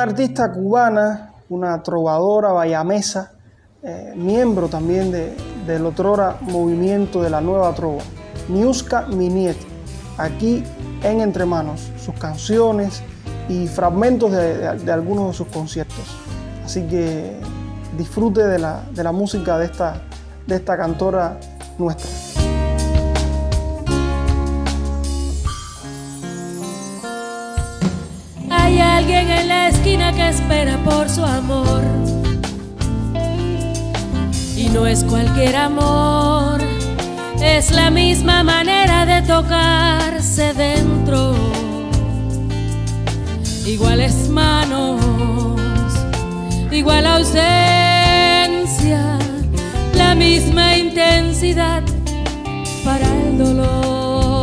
una artista cubana, una trovadora bayamesa, miembro también del otrora movimiento de la nueva trova, Niuska Minieti, aquí en Entre Manos, sus canciones y fragmentos de algunos de sus conciertos. Así que disfrute de la música de esta cantora nuestra. Hay alguien en la esquina que espera por su amor, y no es cualquier amor, es la misma manera de tocarse dentro, iguales manos, igual ausencia, la misma intensidad para el dolor.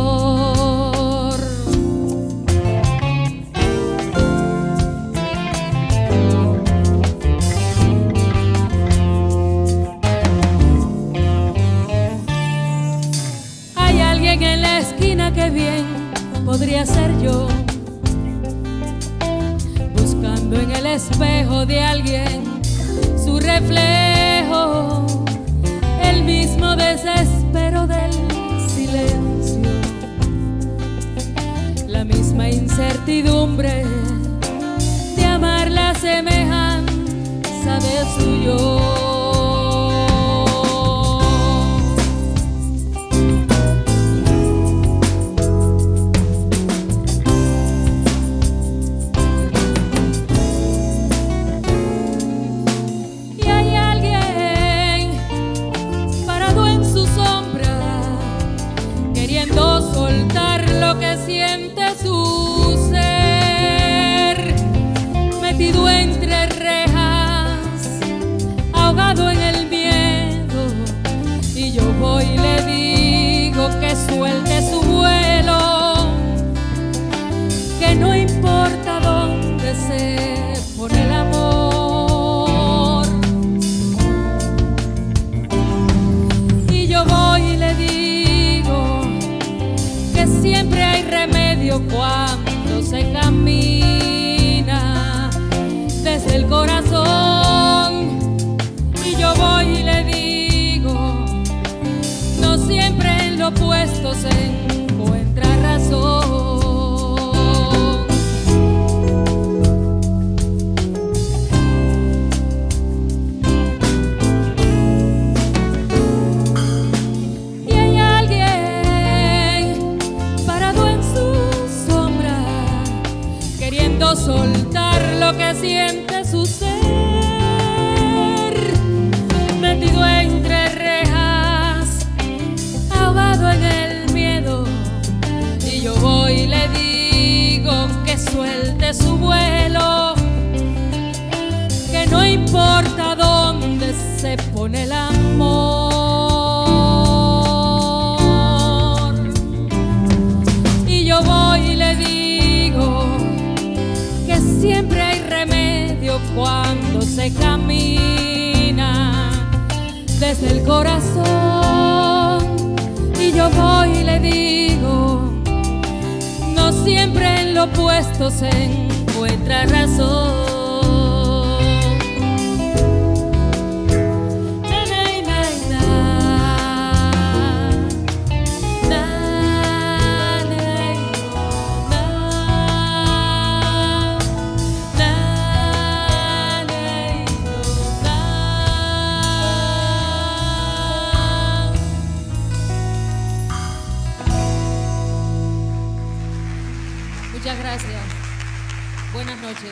Hay alguien en la esquina que bien podría ser yo, buscando en el espejo de alguien su reflejo, el mismo desespero del silencio, la misma incertidumbre de amar la semejanza de su yo. Siente su ser, metido entre rejas, ahogado en el miedo, y yo voy y le digo que suelte su vuelo, que no importa dónde se pone el amor. Y yo voy y le digo que siempre hay remedio cuando se camina desde el corazón. Y yo voy y le digo, no siempre en lo opuesto se encuentra razón. Soltar lo que siente su ser, metido entre rejas, ahogado en el miedo. Y yo voy y le digo que suelte su vuelo, que no importa dónde se pone el amor. Y yo voy y le digo que siempre hay remedio cuando se camina desde el corazón. Y yo voy y le digo, no siempre en lo opuesto se encuentra razón. Muchas gracias. Buenas noches.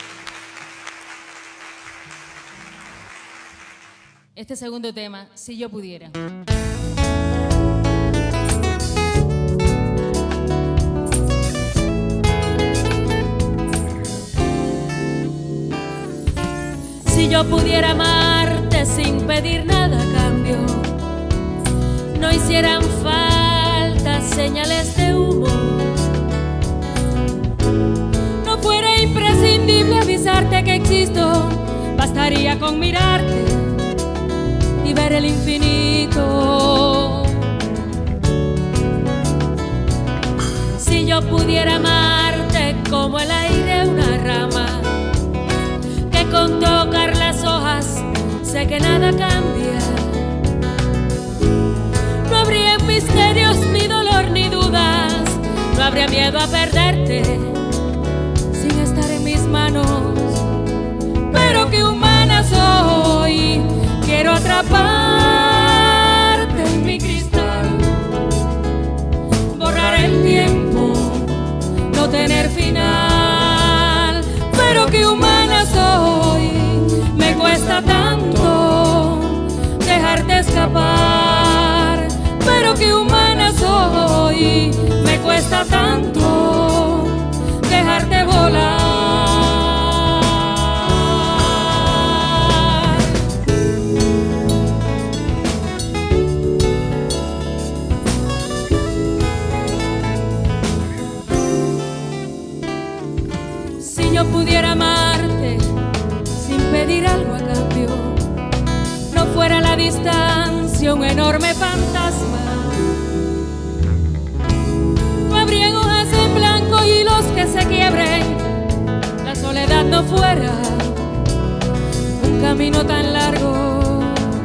Este segundo tema, Si yo pudiera. Si yo pudiera amarte sin pedir nada a cambio, no hicieran falta señales de humo. No fuera imprescindible avisarte que existo, bastaría con mirarte y ver el infinito. Si yo pudiera amarte como el aire una rama, sé que nada cambia. No habría misterios, ni dolor, ni dudas. No habría miedo a perderte sin estar en mis manos. Pero qué humana soy, quiero atraparte en mi cristal, borrar el tiempo, no tener final. Pero qué humana soy, me cuesta tanto dejarte escapar. Pero qué humana soy, me cuesta tanto dejarte volar. Si yo pudiera amarte sin pedir algo a cambio, no fuera la distancia un enorme fantasma. No habrían hojas en blanco y los que se quiebren, la soledad no fuera un camino tan largo.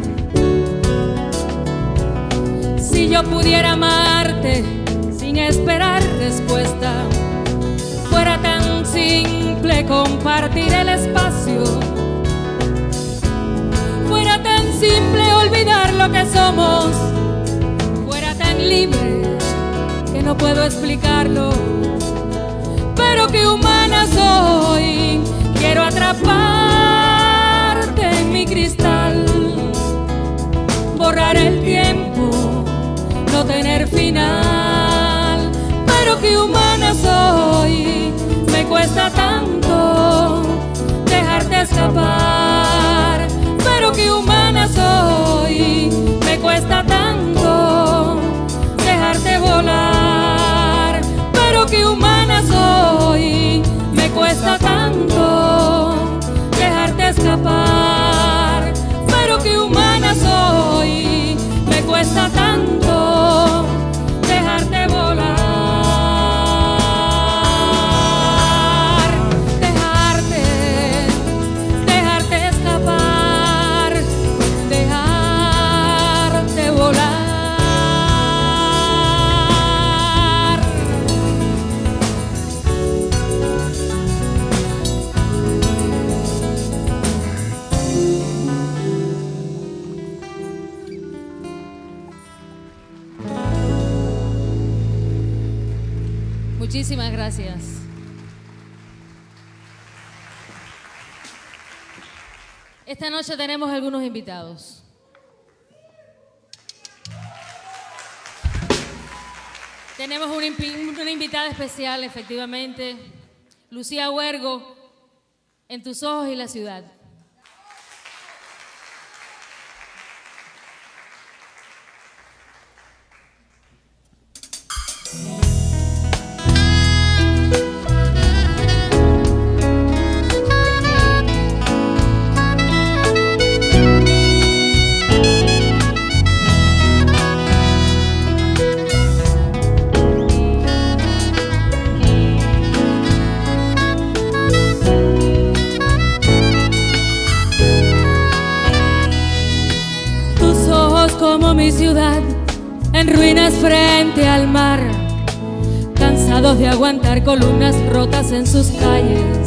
Si yo pudiera amarte sin esperar respuesta, fuera tan simple compartir el espacio, fuera tan simple olvidar lo que somos, fuera tan libre que no puedo explicarlo. Pero qué humana soy, quiero atraparte en mi cristal, borrar el tiempo, no tener final. Pero qué humana soy, me cuesta tanto dejarte escapar. Pero qué humana soy, me cuesta tanto dejarte volar. Pero qué humana soy, me cuesta tanto dejarte escapar. Pero qué humana soy, me cuesta tanto dejarte volar. Muchísimas gracias. Esta noche tenemos algunos invitados. Tenemos una invitada especial, efectivamente, Lucía Huergo, En tus ojos y la ciudad. Como mi ciudad en ruinas frente al mar, cansados de aguantar columnas rotas en sus calles,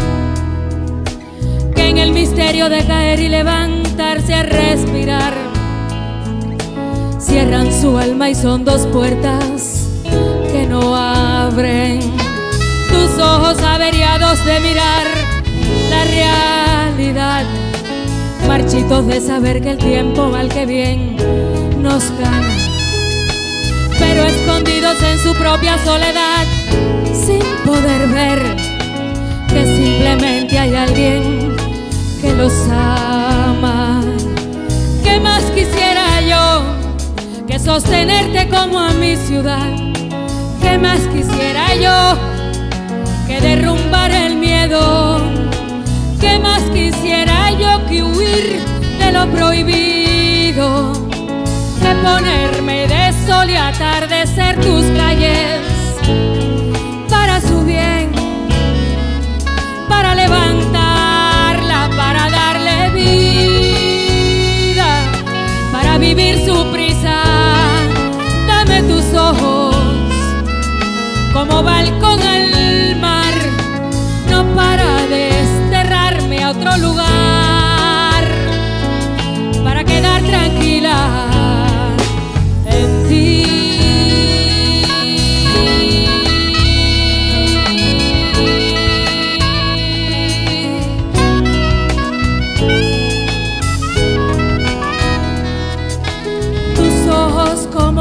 que en el misterio de caer y levantarse a respirar, cierran su alma y son dos puertas que no abren. Tus ojos averiados de mirar la realidad, marchitos de saber que el tiempo mal que bien nos gana, pero escondidos en su propia soledad, sin poder ver que simplemente hay alguien que los ama. ¿Qué más quisiera yo que sostenerte como a mi ciudad? ¿Qué más quisiera yo que derrumbar el miedo? ¿Qué más quisiera yo que huir de lo prohibido? Que ponerme de sol y atardecer tus calles para su bien, para levantarla, para darle vida.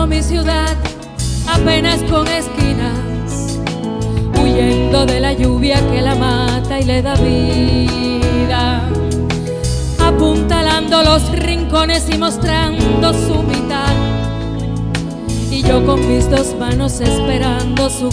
como mi ciudad, apenas con esquinas, huyendo de la lluvia que la mata y le da vida, apuntalando los rincones y mostrando su mitad, y yo con mis dos manos esperando su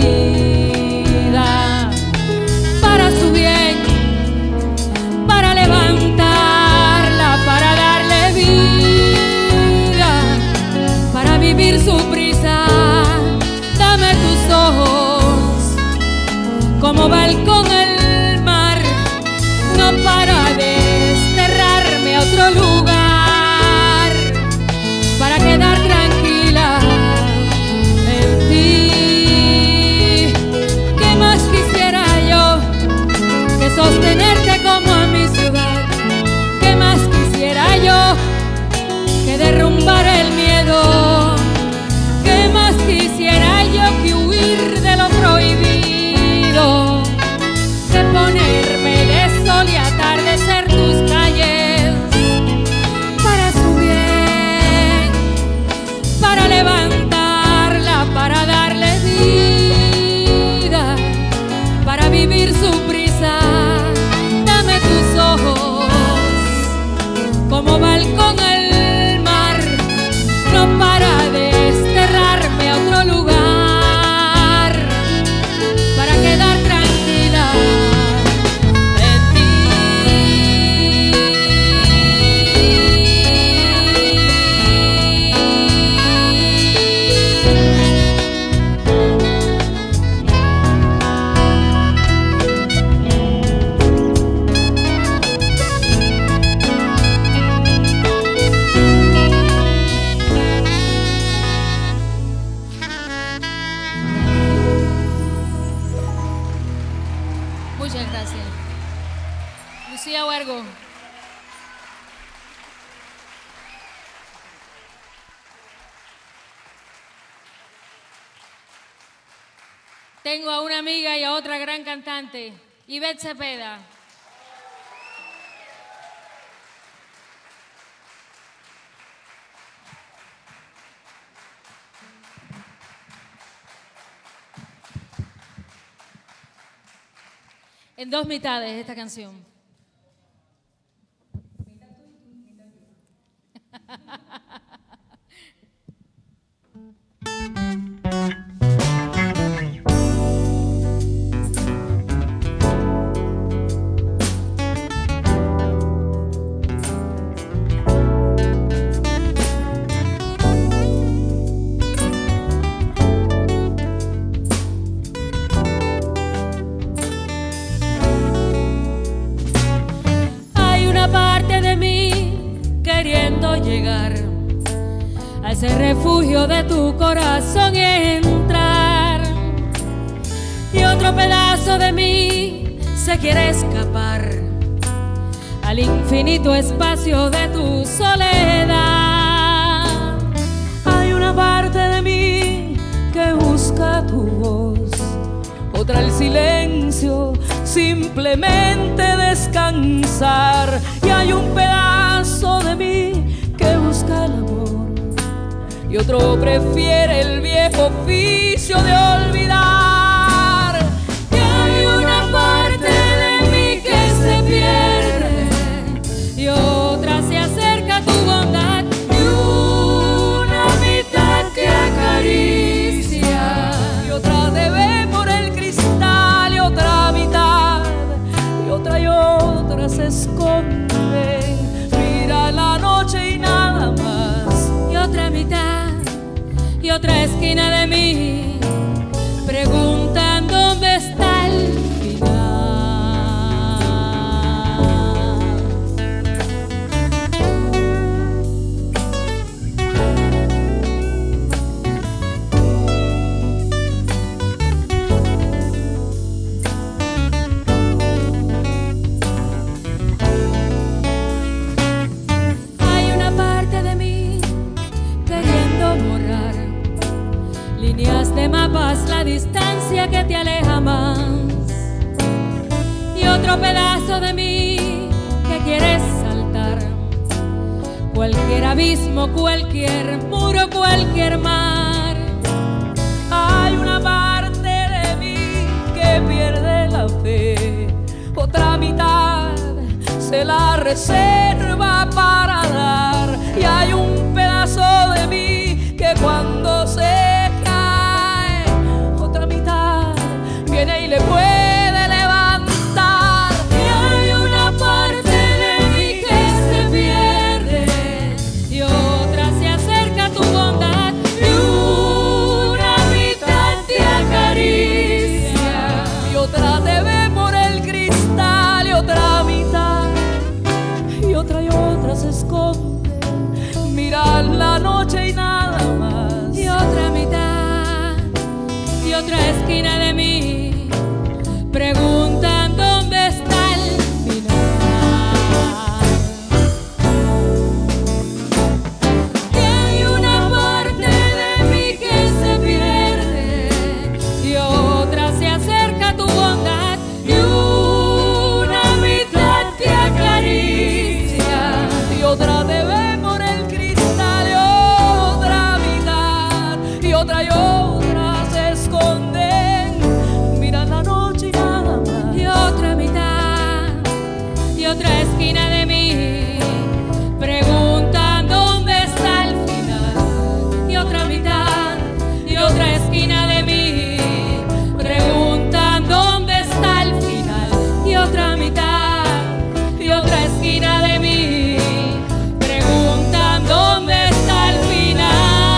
caída, para su bien, para levantarla, para darle vida, para vivir su prisa. Dame tus ojos como balcón el mar, no para desterrarme a otro lugar, para quedar tranquila en ti. ¿Qué más quisiera yo que sostenerte como a mi ciudad? ¿Qué más quisiera yo que derrumbar el miedo? ¿Qué más quisiera yo que huir de lo prohibido? Que ponerme de sol y atardecer tus calles, para su bien, para levantarla, para darle vida, para vivir su prisa. Dame tus ojos como balcón al mar, no para desterrarme a otro lugar, para quedar tranquila en ti. Muchas gracias. Lucía Huergo. Tengo a una amiga y a otra gran cantante, Ivette Cepeda. En dos mitades esta canción. Queriendo llegar a ese refugio de tu corazón y entrar, y otro pedazo de mí se quiere escapar al infinito espacio de tu soledad. Hay una parte de mí que busca tu voz, otra el silencio, simplemente descansar, y hay un pedazo de mí que busca el amor y otro prefiere el viejo oficio de olvidar. Y hay una parte de mí que se pierde y otra se acerca a tu bondad, y una mitad que acaricia y otra te ve por el cristal, y otra mitad y otra se esconde. Mira la noche y nada más, y otra mitad y otra esquina de mí preguntan dónde está el final. Hay una parte de mí queriendo borrar líneas de mapas, la distancia que te aleja más, y otro pedazo de mí que quieres saltar cualquier abismo, cualquier muro, cualquier mar. se la reserva para dar. Y hay un pedazo de mí que cuando se cae, otra mitad viene y le puede levantar. Y hay una parte de mí que se pierde y otra se acerca a tu bondad, y una mitad te acaricia y otra te ve por el cristal, y otra mitad y otra se esconde, mira la noche y nada más. Y otra mitad y otra esquina de mí preguntan dónde está el final. Y hay una parte de mí que se pierde y otra se acerca a tu bondad, y una mitad te acaricia y otra te ve por el cristal, y otra mitad y otra se esconden, miran la noche y nada más. Y otra mitad y otra esquina de mí preguntan dónde está el final. Y otra mitad y otra esquina de mí preguntan dónde está el final. Y otra mitad y otra esquina de mí preguntan dónde está el final.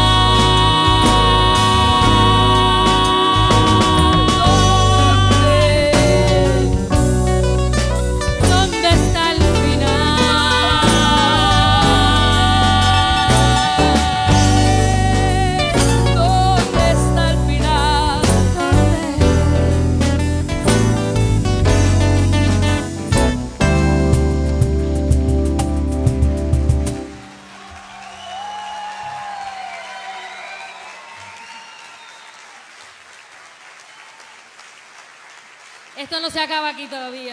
¿Dónde está el final? ¿Dónde está el final? Esto no se acaba aquí todavía.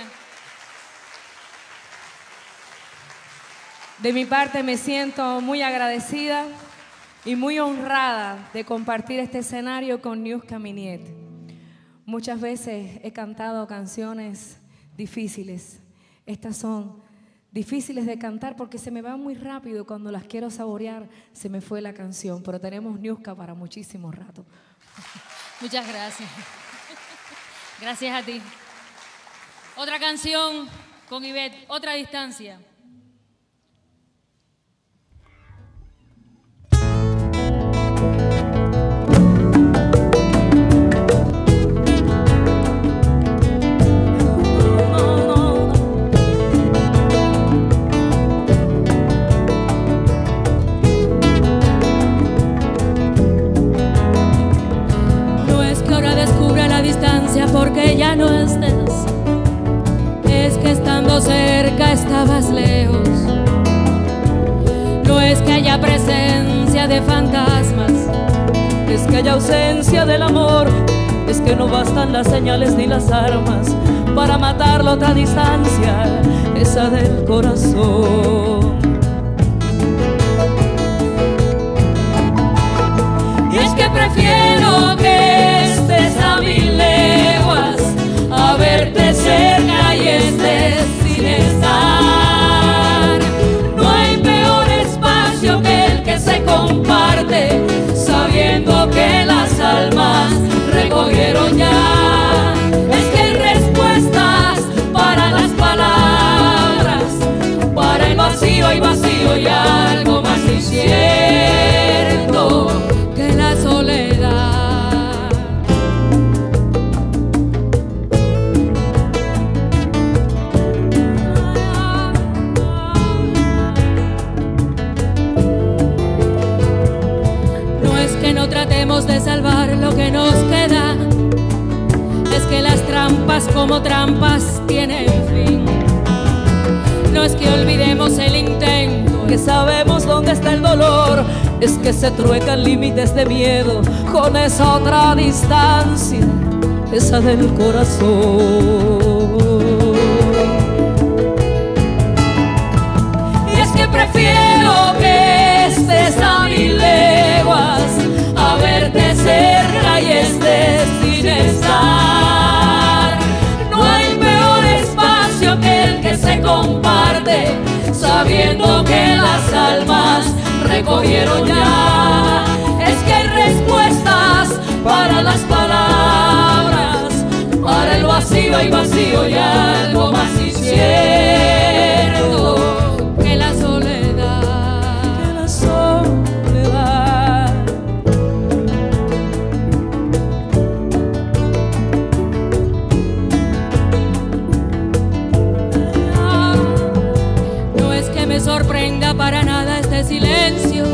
De mi parte me siento muy agradecida y muy honrada de compartir este escenario con Niuska Miniet. Muchas veces he cantado canciones difíciles. Estas son difíciles de cantar porque se me van muy rápido. Cuando las quiero saborear se me fue la canción, pero tenemos Niuska para muchísimo rato. Muchas gracias. Gracias a ti. Otra canción con Ivette, Otra Distancia. No es que ahora descubra la distancia porque ya no estés, es que estando cerca estabas lejos. No es que haya presencia de fantasmas, es que haya ausencia del amor. Es que no bastan las señales ni las armas para matar la otra distancia, esa del corazón. Y es que prefiero que estés a 1000 leguas a verte cerca y estés sin estar. No hay peor espacio que el que se comparte, sabiendo que las almas recogieron ya. Es que hay respuestas para las palabras, para el vacío hay vacío y algo más incierto que la soledad. No es que no tratemos de salvar lo que nos queda, es que las trampas como trampas tienen fin. No es que olvidemos el intento, que sabemos dónde está el dolor, es que se truecan límites de miedo con esa otra distancia, esa del corazón. Y es que prefiero que estés a 1000 leguas a verte cerca y estés sin estar. No hay peor espacio que el que se comparte, recogieron ya. Es que hay respuestas para las palabras, para el vacío hay vacío y algo más incierto que la soledad, que la soledad. No es que me sorprenda para nada este silencio,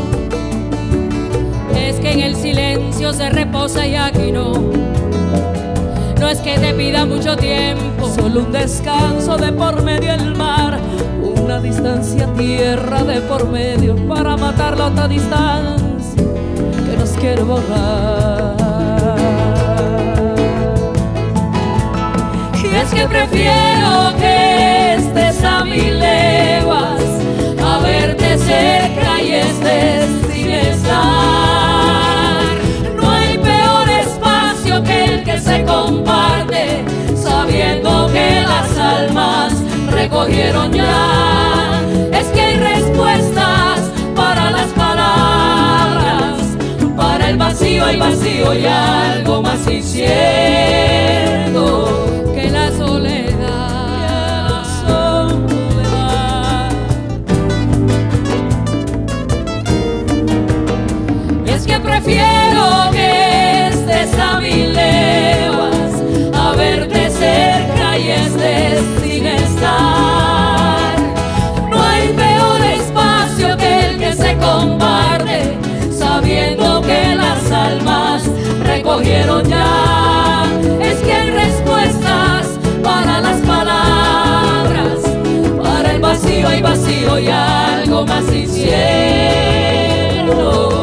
es que en el silencio se reposa y aquí no. No es que te pida mucho tiempo, solo un descanso de por medio el mar, una distancia tierra de por medio para matar la otra distancia que nos quiere borrar. Y es que prefiero que estés a 1000 leguas a verte cerca y estés sin estar. No hay peor espacio que el que se comparte, sabiendo que las almas recogieron ya. Es que hay respuestas para las palabras, para el vacío hay vacío y algo más incierto que la soledad. Prefiero que estés a 1000 leguas a verte cerca y estés sin estar. No hay peor espacio que el que se comparte, sabiendo que las almas recogieron ya. Es que hay respuestas para las palabras, para el vacío hay vacío y algo más incierto.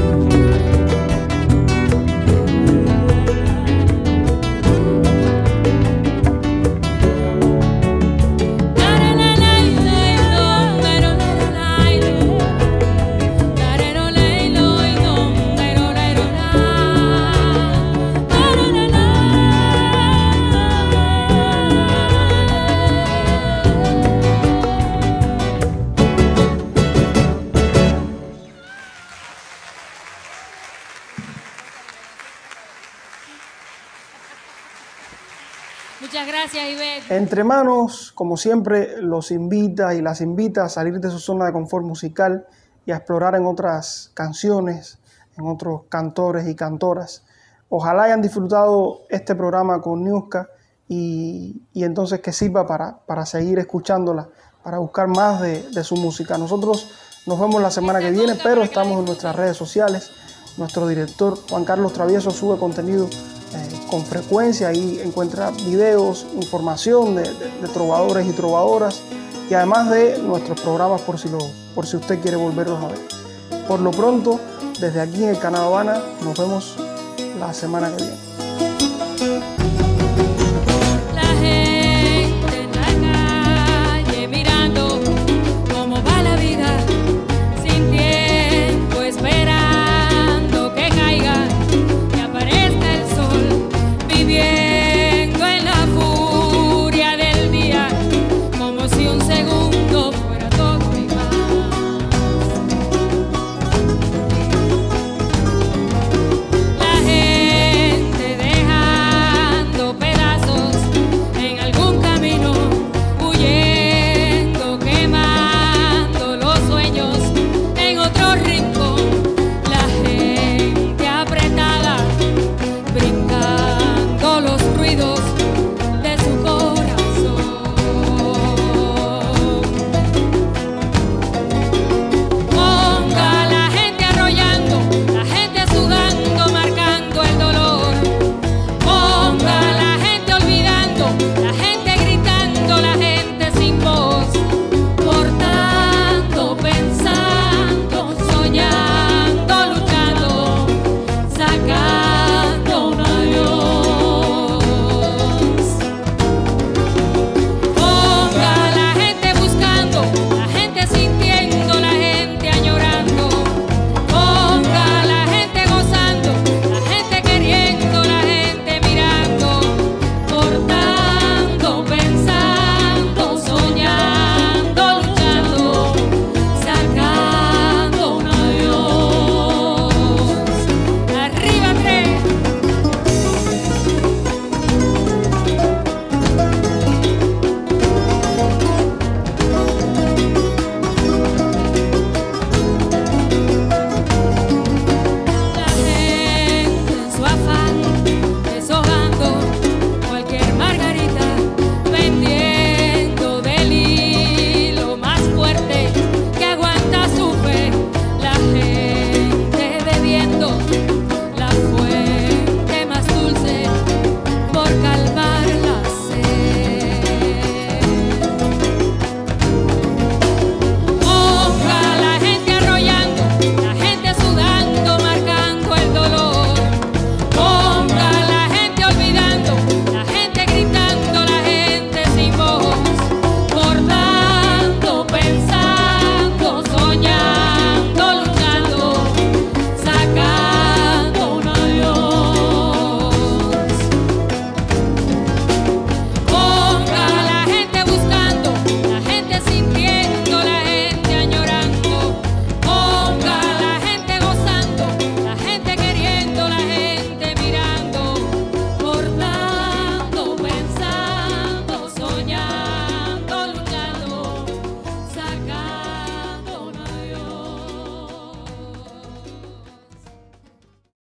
Muchas gracias, Ivette. Entre Manos, como siempre, los invita y las invita a salir de su zona de confort musical y a explorar en otras canciones, en otros cantores y cantoras. Ojalá hayan disfrutado este programa con Niuska y entonces que sirva para seguir escuchándola, para buscar más de su música. Nosotros nos vemos la semana que viene, pero estamos en nuestras redes sociales. Nuestro director Juan Carlos Travieso sube contenido con frecuencia, ahí encuentra videos, información de trovadores y trovadoras y además de nuestros programas por si usted quiere volverlos a ver. Por lo pronto, desde aquí en el Canal Habana, nos vemos la semana que viene.